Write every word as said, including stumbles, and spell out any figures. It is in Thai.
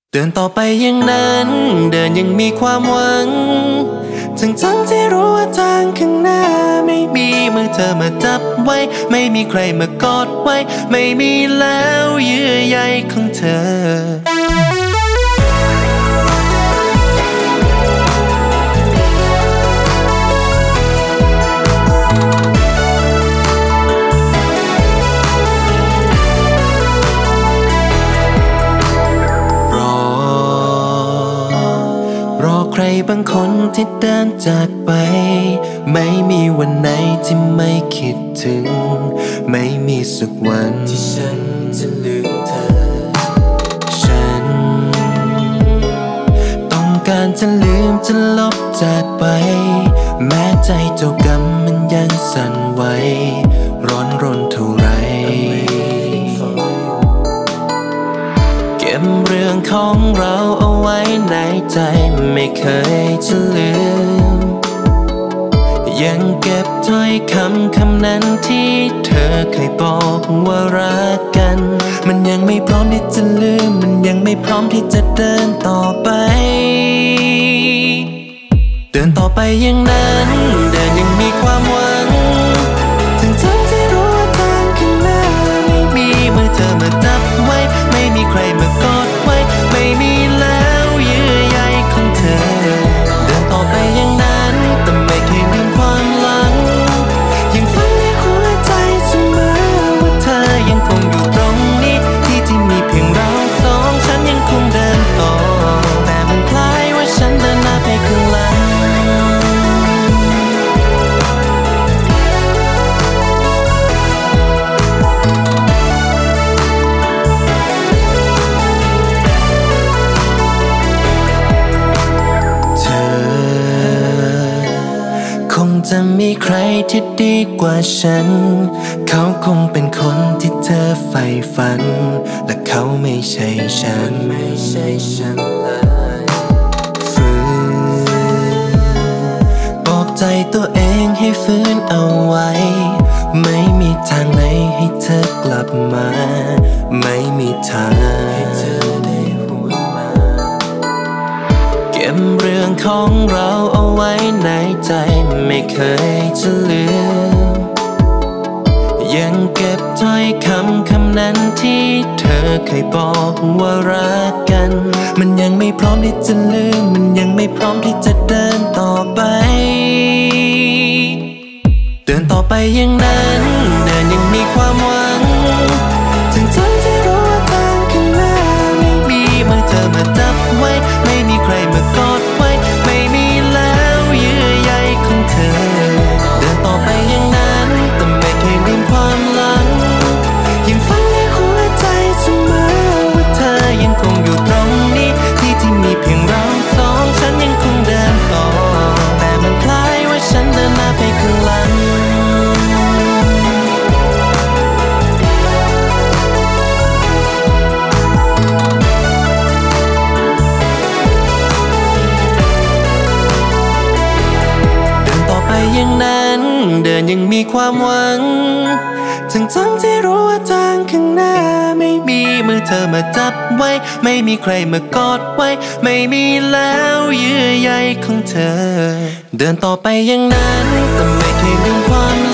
เดินต่อไปอย่างนั้นเดินยังมีความหวังทั้งทั้งที่รู้ว่าทางข้างหน้าไม่มีมือเธอมาจับไว้ไม่มีใครมากอดไว้ไม่มีแล้วเยื่อใยของเธอใครบางคนที่เดินจากไปไม่มีวันไหนที่ไม่คิดถึงไม่มีสักวันที่ฉันจะลืมเธอฉันต้องการจะลืมจะลบจากไปแม้ใจเจ้ากรรมมันยังสั่นไหวร้อนรนเท่าไรเก็บเรื่องของเราเอาไว้ในใจไม่เคยจะลืมยังเก็บถ้อยคำคำนั้นที่เธอเคยบอกว่ารักกันมันยังไม่พร้อมที่จะลืมมันยังไม่พร้อมที่จะเดินต่อไปเดินต่อไปอย่างนั้นเดินยังมีความหวังถึงทั้งที่รู้ว่าทางข้างหน้าไม่มีมือเธอมาจับไว้ไม่มีใครมากอดไว้ไม่มีแล้วเยื่อใยของเธอเดินต่อไปอย่างนั้นแต่ไม่เคยลืมความหลังยังฝันในหัวใจเสมอว่าเธอยังคงอยู่ตรงนี้ที่ที่มีเพียงเราสองฉันยังคงเดินต่อแต่มันคล้ายว่าฉันเดินหน้าไปข้างหลังจะมีใครที่ดีกว่าฉันเขาคงเป็นคนที่เธอใฝ่ฝันและเขาไม่ใช่ฉันไม่ใช่ฉันเลยฝืนบอกใจตัวเองให้ฟื้นเอาไว้ไม่มีทางไหนให้เธอกลับมาไม่มีทางให้เธอได้หวนมาเก็บเรื่องของเราเอาไว้ในใจไม่เคยจะลืมยังเก็บถ้อยคำคำนั้นที่เธอเคยบอกว่ารักกันมันยังไม่พร้อมที่จะลืมมันยังไม่พร้อมที่จะเดินต่อไปเดินต่อไปอย่างนั้นเดินยังมีความหวังถึงทั้งที่รู้ว่าทางข้างหน้าไม่มีมือเธอมาจับไว้ไม่มีใครมากอดไว้ไม่มีแล้วเยื่อใยของเธอเดินต่อไปอย่างนั้นแต่ไม่เคยลืมความหลังยังฝันในหัวใจเสมอว่าเธอยังคงอยู่ตรงนี้ที่ที่มีเพียงเราสองฉันยังคงเดินต่อแต่มันคล้ายว่าฉันเดินหน้าไปข้างหลังอย่างนั้นเดินยังมีความหวังทั้งทั้งที่รู้ว่าทางข้างหน้าไม่มีมือเธอมาจับไว้ไม่มีใครมากอดไว้ไม่มีแล้วเยื่อใยของเธอเดินต่อไปอย่างนั้นแต่ไม่เคยลืมความ